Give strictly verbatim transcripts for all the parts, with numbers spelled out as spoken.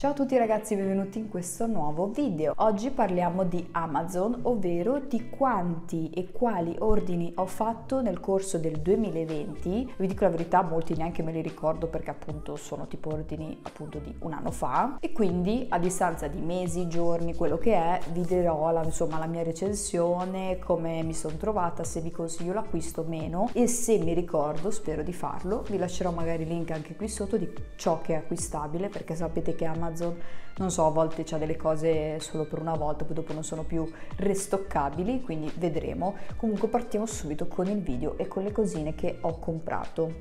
Ciao a tutti ragazzi, benvenuti in questo nuovo video. Oggi parliamo di Amazon, ovvero di quanti e quali ordini ho fatto nel corso del duemilaventi. Vi dico la verità, molti neanche me li ricordo perché appunto sono tipo ordini appunto di un anno fa, e quindi a distanza di mesi, giorni, quello che è, vi dirò la, insomma la mia recensione, come mi sono trovata, se vi consiglio l'acquisto o meno, e se mi ricordo, spero di farlo, vi lascerò magari il link anche qui sotto di ciò che è acquistabile, perché sapete che Amazon non so, a volte c'ha delle cose solo per una volta, poi dopo non sono più restoccabili, quindi vedremo. Comunque partiamo subito con il video e con le cosine che ho comprato.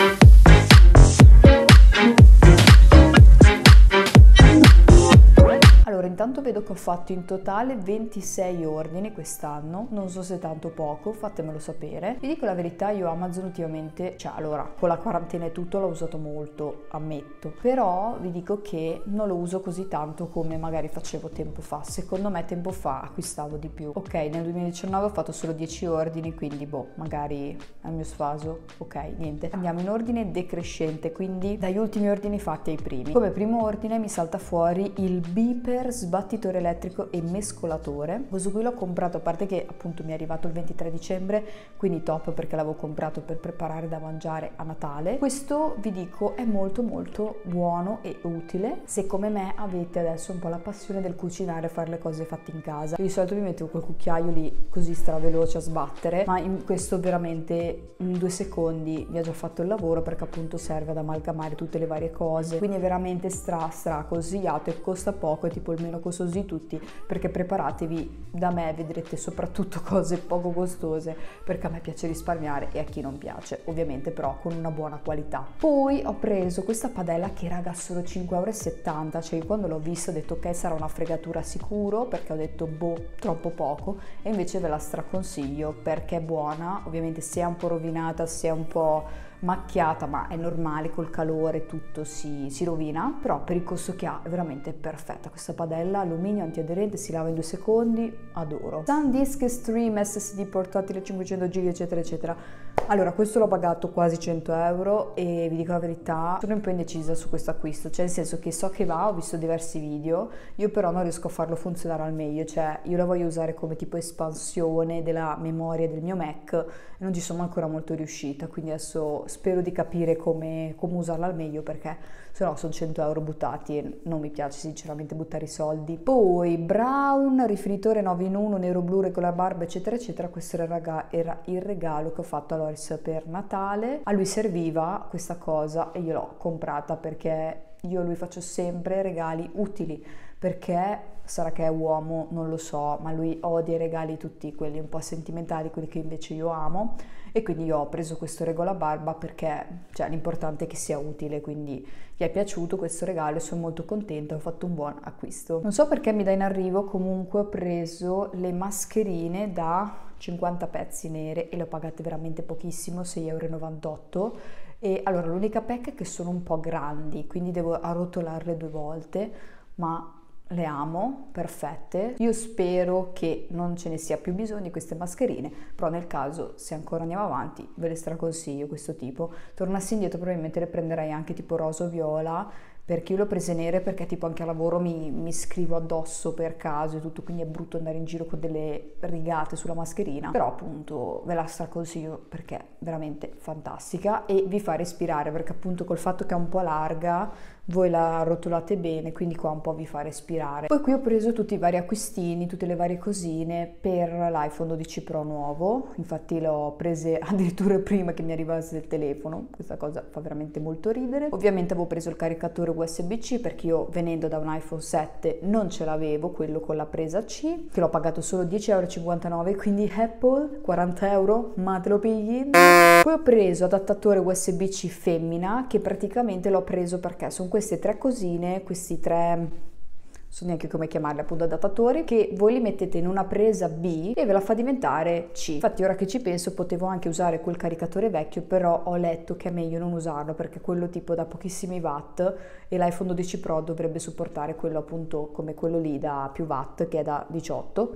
Allora, intanto vedo che ho fatto in totale ventisei ordini quest'anno, non so se tanto o poco, fatemelo sapere. Vi dico la verità, io Amazon ultimamente, cioè allora, con la quarantena e tutto l'ho usato molto, ammetto, però vi dico che non lo uso così tanto come magari facevo tempo fa. Secondo me tempo fa acquistavo di più. Ok, nel duemiladiciannove ho fatto solo dieci ordini, quindi boh, magari al mio sfaso, ok, niente. Andiamo in ordine decrescente, quindi dagli ultimi ordini fatti ai primi. Come primo ordine mi salta fuori il beeper sbattitore elettrico e mescolatore. Questo qui l'ho comprato, a parte che appunto mi è arrivato il ventitré dicembre, quindi top, perché l'avevo comprato per preparare da mangiare a Natale. Questo vi dico è molto molto buono e utile se come me avete adesso un po' la passione del cucinare, fare le cose fatte in casa. Io di solito mi mettevo quel cucchiaio lì così straveloce a sbattere, ma in questo veramente in due secondi vi ha già fatto il lavoro, perché appunto serve ad amalgamare tutte le varie cose, quindi è veramente stra stra consigliato e costa poco, è tipo il meno costoso di tutti, perché preparatevi da me, vedrete soprattutto cose poco costose, perché a me piace risparmiare e a chi non piace, ovviamente, però con una buona qualità. Poi ho preso questa padella che raga solo cinque e settanta euro, cioè io quando l'ho vista ho detto ok, sarà una fregatura sicuro, perché ho detto boh, troppo poco, e invece ve la straconsiglio perché è buona. Ovviamente si è un po' rovinata, si è un po' macchiata, ma è normale, col calore tutto si, si rovina, però per il costo che ha è veramente perfetta questa padella. Alluminio antiaderente, si lava in due secondi, adoro. SanDisk Stream S S D portatile cinquecento giga eccetera eccetera. Allora, questo l'ho pagato quasi cento euro e vi dico la verità, sono un po' indecisa su questo acquisto, cioè nel senso che so che va, ho visto diversi video, io però non riesco a farlo funzionare al meglio, cioè io la voglio usare come tipo espansione della memoria del mio Mac e non ci sono ancora molto riuscita, quindi adesso spero di capire come, come usarla al meglio, perché se no sono cento euro buttati e non mi piace sinceramente buttare i soldi. Poi Braun, rifinitore nove in uno, nero blu, regola barba eccetera eccetera. Questo era il, raga, era il regalo che ho fatto a Loris per Natale. A lui serviva questa cosa e io l'ho comprata perché io a lui faccio sempre regali utili, perché sarà che è uomo, non lo so, ma lui odia i regali tutti quelli un po' sentimentali, quelli che invece io amo, e quindi io ho preso questo regolabarba perché cioè, l'importante è che sia utile, quindi gli è piaciuto questo regalo e sono molto contenta, ho fatto un buon acquisto. Non so perché mi dà in arrivo, comunque ho preso le mascherine da cinquanta pezzi nere e le ho pagate veramente pochissimo, sei e novantotto euro. E allora l'unica pecca è che sono un po' grandi, quindi devo arrotolarle due volte, ma le amo, perfette. Io spero che non ce ne sia più bisogno di queste mascherine, però nel caso, se ancora andiamo avanti, ve le straconsiglio questo tipo. Tornassi indietro probabilmente le prenderei anche tipo rosa o viola, perché io le ho prese nere perché tipo anche a lavoro mi, mi scrivo addosso per caso e tutto, quindi è brutto andare in giro con delle rigate sulla mascherina, però appunto ve la straconsiglio perché è veramente fantastica e vi fa respirare, perché appunto col fatto che è un po' larga voi la rotolate bene, quindi qua un po' vi fa respirare. Poi qui ho preso tutti i vari acquistini, tutte le varie cosine per l'iPhone dodici Pro nuovo, infatti l'ho prese addirittura prima che mi arrivasse il telefono, questa cosa fa veramente molto ridere. Ovviamente avevo preso il caricatore U S B C perché io venendo da un iPhone sette non ce l'avevo, quello con la presa C, che l'ho pagato solo dieci e cinquantanove euro, quindi Apple quaranta euro, ma te lo pigli? Poi ho preso adattatore U S B C femmina, che praticamente l'ho preso perché sono queste tre cosine, questi tre, non so neanche come chiamarli, appunto adattatori, che voi li mettete in una presa B e ve la fa diventare C. Infatti ora che ci penso potevo anche usare quel caricatore vecchio, però ho letto che è meglio non usarlo perché quello tipo da pochissimi watt e l'iPhone dodici Pro dovrebbe supportare quello appunto come quello lì da più watt, che è da diciotto.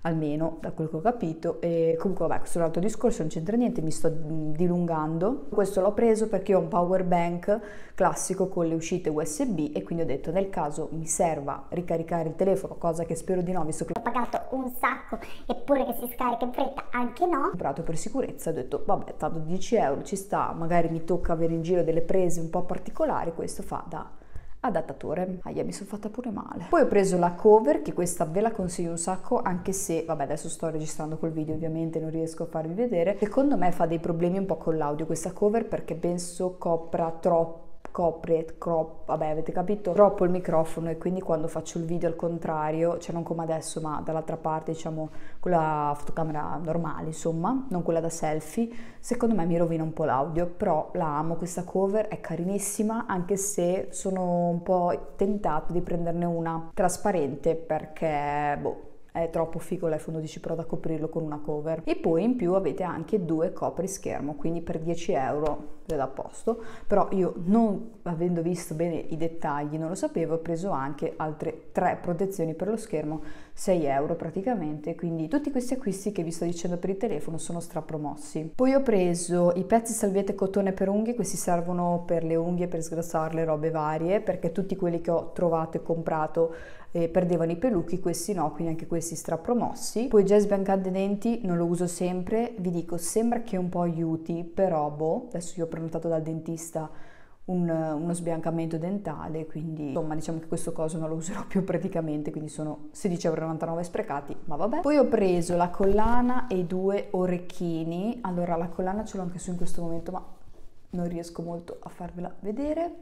almeno da quel che ho capito. E comunque vabbè, questo è un altro discorso, non c'entra niente, mi sto dilungando. Questo l'ho preso perché ho un power bank classico con le uscite U S B e quindi ho detto nel caso mi serva ricaricare il telefono, cosa che spero di no, visto che ho pagato un sacco eppure che si scarica in fretta anche no, ho comprato per sicurezza, ho detto vabbè, tanto dieci euro ci sta, magari mi tocca avere in giro delle prese un po' particolari, questo fa da adattatore. Ahia, mi sono fatta pure male. Poi ho preso la cover, che questa ve la consiglio un sacco, anche se vabbè, adesso sto registrando col video, ovviamente non riesco a farvi vedere. Secondo me fa dei problemi un po' con l'audio questa cover, perché penso copra troppo copre, crop, vabbè, avete capito, troppo il microfono, e quindi quando faccio il video al contrario, cioè non come adesso ma dall'altra parte, diciamo con la fotocamera normale, insomma, non quella da selfie, secondo me mi rovina un po' l'audio. Però la amo questa cover, è carinissima, anche se sono un po' tentato di prenderne una trasparente perché boh, è troppo figo l'iPhone dodici Pro da coprirlo con una cover. E poi in più avete anche due coprischermo, quindi per dieci euro è da posto. Però io, non avendo visto bene i dettagli, non lo sapevo, ho preso anche altre tre protezioni per lo schermo, sei euro praticamente. Quindi tutti questi acquisti che vi sto dicendo per il telefono sono strapromossi. Poi ho preso i pezzi salviette cotone per unghie, questi servono per le unghie, per sgrassarle, robe varie, perché tutti quelli che ho trovato e comprato eh, perdevano i peluchi, questi no, quindi anche questi strapromossi. Poi gel sbiancante denti, non lo uso sempre, vi dico, sembra che un po' aiuti, però boh, adesso io ho prenotato dal dentista un, uno sbiancamento dentale, quindi insomma diciamo che questo coso non lo userò più praticamente, quindi sono sedici e novantanove euro sprecati, ma vabbè. Poi ho preso la collana e i due orecchini. Allora la collana ce l'ho anche su in questo momento, ma non riesco molto a farvela vedere.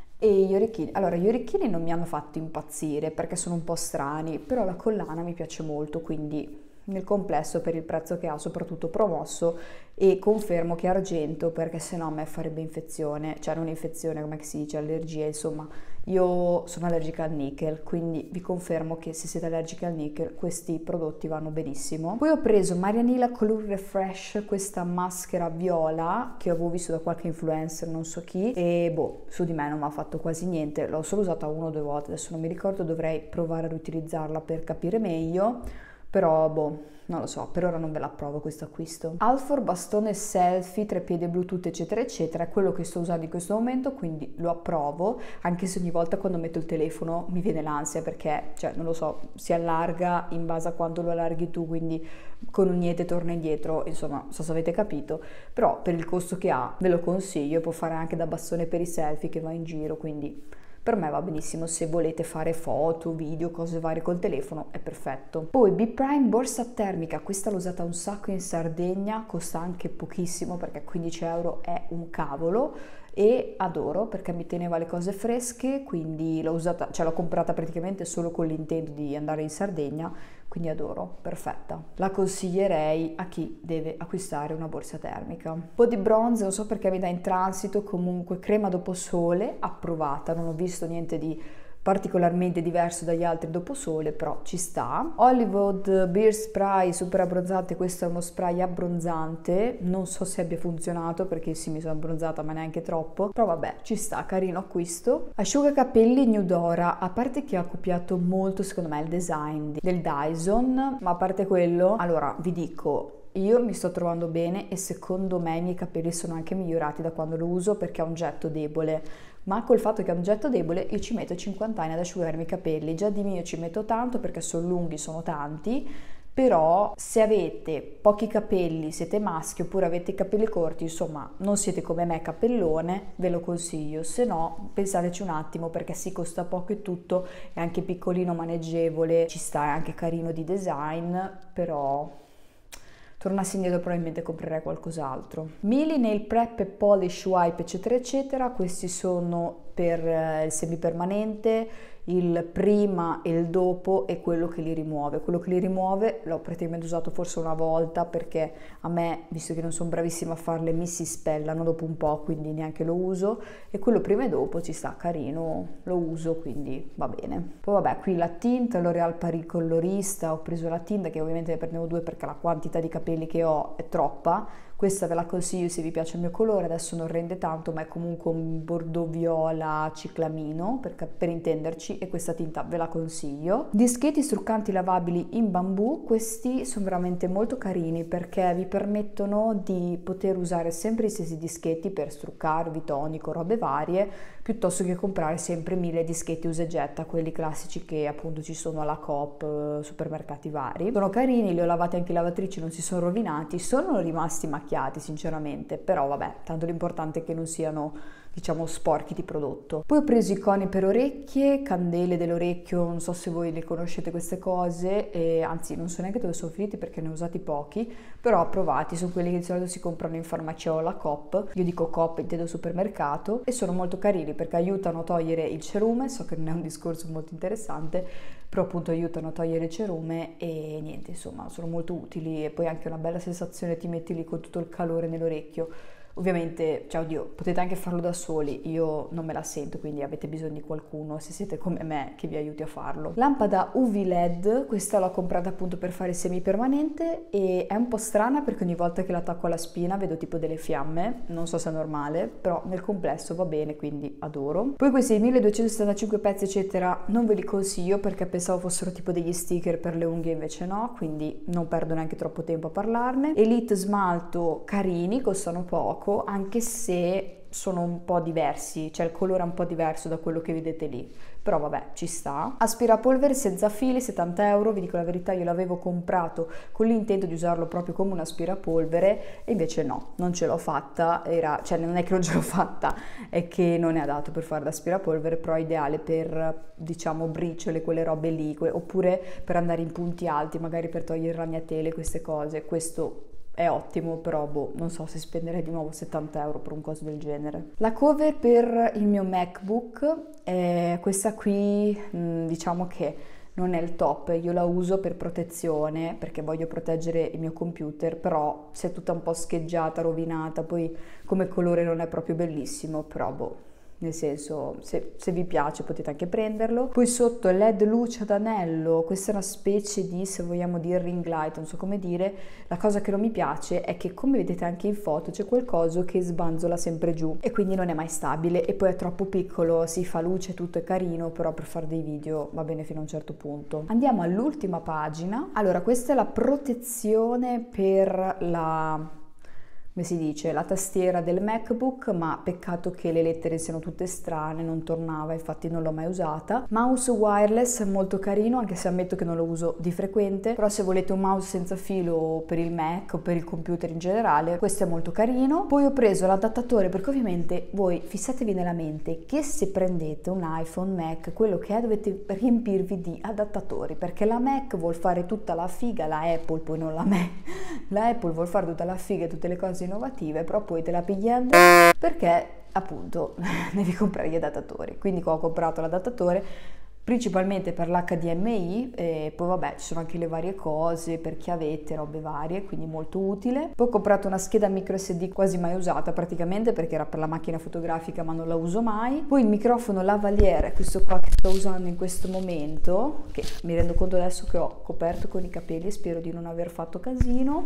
E gli orecchini, allora gli orecchini non mi hanno fatto impazzire perché sono un po' strani, però la collana mi piace molto, quindi nel complesso per il prezzo che ha, soprattutto promosso, e confermo che è argento perché sennò a me farebbe infezione, cioè non infezione, come si dice, allergia, insomma io sono allergica al nickel, quindi vi confermo che se siete allergiche al nickel questi prodotti vanno benissimo. Poi ho preso Marianela Color Refresh, questa maschera viola che avevo visto da qualche influencer, non so chi, e boh, su di me non mi ha fatto quasi niente, l'ho solo usata una o due volte, adesso non mi ricordo, dovrei provare a riutilizzarla per capire meglio. Però boh, non lo so, per ora non ve la approvo questo acquisto. Alfor bastone selfie, treppiedi Bluetooth eccetera eccetera, è quello che sto usando in questo momento, quindi lo approvo, anche se ogni volta quando metto il telefono mi viene l'ansia perché, cioè non lo so, si allarga in base a quanto lo allarghi tu, quindi con un niente torna indietro, insomma non so se avete capito, però per il costo che ha ve lo consiglio, può fare anche da bastone per i selfie che va in giro, quindi per me va benissimo se volete fare foto, video, cose varie col telefono, è perfetto. Poi B Prime borsa termica, questa l'ho usata un sacco in Sardegna, costa anche pochissimo perché quindici euro è un cavolo, e adoro perché mi teneva le cose fresche, quindi l'ho usata, cioè l'ho comprata praticamente solo con l'intento di andare in Sardegna, quindi adoro, perfetta. La consiglierei a chi deve acquistare una borsa termica. Un po' di bronze, non so perché mi dà in transito, comunque crema dopo sole, approvata, non ho visto niente di particolarmente diverso dagli altri dopo sole, però ci sta. Hollywood Beer Spray super abbronzante, questo è uno spray abbronzante, non so se abbia funzionato perché sì, mi sono abbronzata ma neanche troppo, però vabbè, ci sta, carino acquisto. Asciugacapelli Nudora, a parte che ha copiato molto secondo me il design del Dyson, ma a parte quello, allora vi dico, io mi sto trovando bene e secondo me i miei capelli sono anche migliorati da quando lo uso perché ha un getto debole, ma col fatto che ha un getto debole io ci metto cinquanta anni ad asciugarmi i capelli, già di mio ci metto tanto perché sono lunghi, sono tanti, però se avete pochi capelli, siete maschi oppure avete i capelli corti, insomma non siete come me capellone, ve lo consiglio, se no pensateci un attimo perché si costa poco e tutto, è anche piccolino, maneggevole, ci sta, è anche carino di design, però tornassi indietro probabilmente comprerei qualcos'altro. Mili Nail Prep e Polish Wipe eccetera eccetera, questi sono per il semipermanente, il prima e il dopo e quello che li rimuove. Quello che li rimuove l'ho praticamente usato forse una volta perché a me, visto che non sono bravissima a farle, mi si spellano dopo un po', quindi neanche lo uso, e quello prima e dopo ci sta, carino, lo uso, quindi va bene. Poi vabbè, qui la tinta L'Oréal Paris Colorista, ho preso la tinta che ovviamente ne prendevo due perché la quantità di capelli che ho è troppa, Questa ve la consiglio se vi piace il mio colore, adesso non rende tanto ma è comunque un bordeaux viola ciclamino per, per intenderci, e questa tinta ve la consiglio. Dischetti struccanti lavabili in bambù, questi sono veramente molto carini perché vi permettono di poter usare sempre gli stessi dischetti per struccarvi, tonico, robe varie, piuttosto che comprare sempre mille dischetti usa e getta, quelli classici che appunto ci sono alla Coop, supermercati vari. Sono carini, li ho lavati anche in lavatrice, non si sono rovinati, sono rimasti macchiati sinceramente, però vabbè, tanto l'importante è che non siano, diciamo, sporchi di prodotto. Poi ho preso i coni per orecchie, candele dell'orecchio, non so se voi le conoscete queste cose, e anzi non so neanche dove sono finiti perché ne ho usati pochi, però ho provati, sono quelli che di solito si comprano in farmacia o alla Coop, io dico Coop intendo supermercato, e sono molto carini perché aiutano a togliere il cerume, so che non è un discorso molto interessante, però appunto aiutano a togliere il cerume e niente, insomma sono molto utili, e poi anche una bella sensazione, ti metti lì con tutto il calore nell'orecchio. Ovviamente, cioè oddio, potete anche farlo da soli, io non me la sento, quindi avete bisogno di qualcuno, se siete come me, che vi aiuti a farlo. Lampada U V L E D, questa l'ho comprata appunto per fare semipermanente e è un po' strana perché ogni volta che la attacco alla spina vedo tipo delle fiamme, non so se è normale, però nel complesso va bene, quindi adoro. Poi questi milleduecentosettantacinque pezzi eccetera non ve li consiglio perché pensavo fossero tipo degli sticker per le unghie, invece no, quindi non perdo neanche troppo tempo a parlarne. Elite smalto carini, costano poco, anche se sono un po' diversi, cioè il colore è un po' diverso da quello che vedete lì, però vabbè, ci sta. Aspirapolvere senza fili, settanta euro, vi dico la verità, io l'avevo comprato con l'intento di usarlo proprio come un aspirapolvere e invece no, non ce l'ho fatta, era, cioè non è che non ce l'ho fatta, è che non è adatto per fare l'aspirapolvere, però è ideale per, diciamo, briciole, quelle robe lì, oppure per andare in punti alti, magari per togliere ragnatele, queste cose. Questo è ottimo, però boh, non so se spenderei di nuovo settanta euro per un coso del genere. La cover per il mio MacBook è questa qui, diciamo che non è il top, io la uso per protezione perché voglio proteggere il mio computer, però se è tutta un po' scheggiata, rovinata, poi come colore non è proprio bellissimo, però boh, nel senso, se, se vi piace potete anche prenderlo. Poi sotto L E D luce ad anello, questa è una specie di, se vogliamo dire, ring light, non so come dire. La cosa che non mi piace è che, come vedete anche in foto, c'è qualcosa che sbanzola sempre giù e quindi non è mai stabile, e poi è troppo piccolo, si fa luce, tutto è carino, però per fare dei video va bene fino a un certo punto. Andiamo all'ultima pagina. Allora, questa è la protezione per la, come si dice, la tastiera del MacBook, ma peccato che le lettere siano tutte strane, non tornava, infatti non l'ho mai usata. Mouse wireless, molto carino, anche se ammetto che non lo uso di frequente, però se volete un mouse senza filo per il Mac o per il computer in generale, questo è molto carino. Poi ho preso l'adattatore perché ovviamente voi fissatevi nella mente che se prendete un iPhone, Mac, quello che è, dovete riempirvi di adattatori, perché la Mac vuol fare tutta la figa, la Apple poi non la Mac, la Apple vuol fare tutta la figa e tutte le cose innovative, però poi te la pigliando perché appunto devi comprare gli adattatori. Quindi qua ho comprato l'adattatore principalmente per l'H D M I, e poi vabbè ci sono anche le varie cose per chiavette, robe varie, quindi molto utile. Poi ho comprato una scheda micro S D quasi mai usata praticamente perché era per la macchina fotografica ma non la uso mai. Poi il microfono lavalier, questo qua che sto usando in questo momento, che mi rendo conto adesso che ho coperto con i capelli e spero di non aver fatto casino.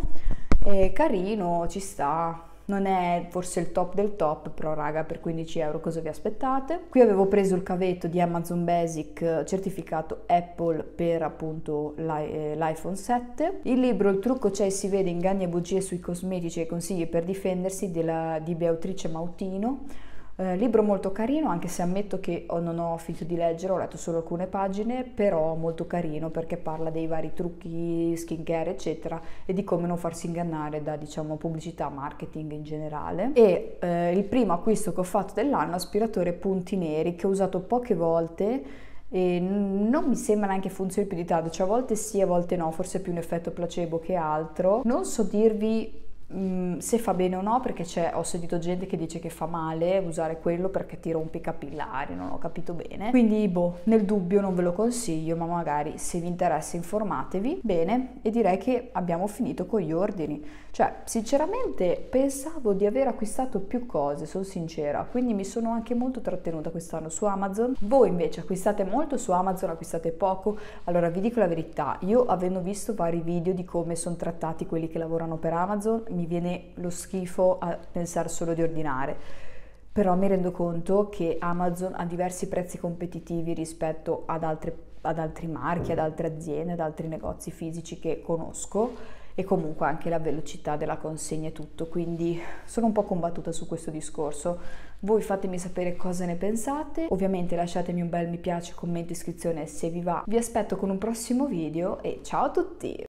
È carino, ci sta, non è forse il top del top, però raga, per quindici euro cosa vi aspettate? Qui avevo preso il cavetto di Amazon Basic certificato Apple per appunto l'iPhone sette, il libro Il trucco c'è e si vede, inganni e bugie sui cosmetici e consigli per difendersi della, di Beatrice Mautino. Eh, libro molto carino, anche se ammetto che oh, non ho finito di leggere, ho letto solo alcune pagine, però molto carino perché parla dei vari trucchi skincare eccetera e di come non farsi ingannare da, diciamo, pubblicità, marketing in generale. E eh, il primo acquisto che ho fatto dell'anno, aspiratore punti neri, che ho usato poche volte e non mi sembra neanche funzioni più di tanto, cioè a volte sì, a volte no, forse è più un effetto placebo che altro. Non so dirvi Mm, se fa bene o no, perché c'è, ho sentito gente che dice che fa male usare quello perché ti rompe i capillari, non ho capito bene, quindi boh, nel dubbio non ve lo consiglio, ma magari se vi interessa informatevi. Bene, e direi che abbiamo finito con gli ordini, cioè sinceramente pensavo di aver acquistato più cose, sono sincera, quindi mi sono anche molto trattenuta quest'anno su Amazon. Voi invece acquistate molto su Amazon, acquistate poco? Allora vi dico la verità, io avendo visto vari video di come sono trattati quelli che lavorano per Amazon, mi viene lo schifo a pensare solo di ordinare. Però mi rendo conto che Amazon ha diversi prezzi competitivi rispetto ad, altre, ad altri marchi, ad altre aziende, ad altri negozi fisici che conosco, e comunque anche la velocità della consegna e tutto, quindi sono un po' combattuta su questo discorso. Voi fatemi sapere cosa ne pensate, ovviamente lasciatemi un bel mi piace, commento, iscrizione se vi va. Vi aspetto con un prossimo video e ciao a tutti!